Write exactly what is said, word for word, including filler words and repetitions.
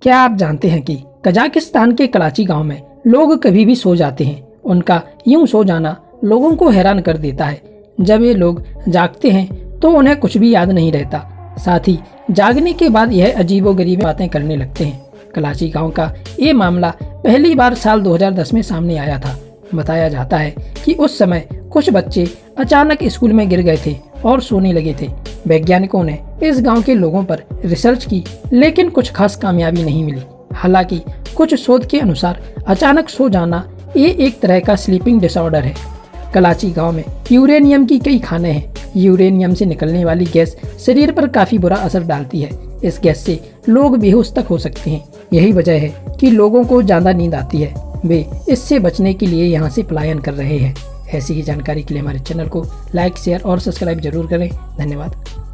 क्या आप जानते हैं कि कजाकिस्तान के कराची गांव में लोग कभी भी सो जाते हैं। उनका यूं सो जाना लोगों को हैरान कर देता है। जब ये लोग जागते हैं तो उन्हें कुछ भी याद नहीं रहता। साथ ही जागने के बाद यह अजीबोगरीब बातें करने लगते हैं। कराची गांव का ये मामला पहली बार साल दो हज़ार दस में सामने आया था। बताया जाता है कि उस समय कुछ बच्चे अचानक स्कूल में गिर गए थे और सोने लगे थे। वैज्ञानिकों ने इस गांव के लोगों पर रिसर्च की, लेकिन कुछ खास कामयाबी नहीं मिली। हालांकि कुछ शोध के अनुसार अचानक सो जाना ये एक तरह का स्लीपिंग डिसऑर्डर है। कराची गांव में यूरेनियम की कई खानें हैं। यूरेनियम से निकलने वाली गैस शरीर पर काफ़ी बुरा असर डालती है। इस गैस से लोग बेहोश तक हो सकते हैं। यही वजह है कि लोगों को ज़्यादा नींद आती है। वे इससे बचने के लिए यहाँ से पलायन कर रहे हैं। ऐसी ही जानकारी के लिए हमारे चैनल को लाइक, शेयर और सब्सक्राइब जरूर करें। धन्यवाद।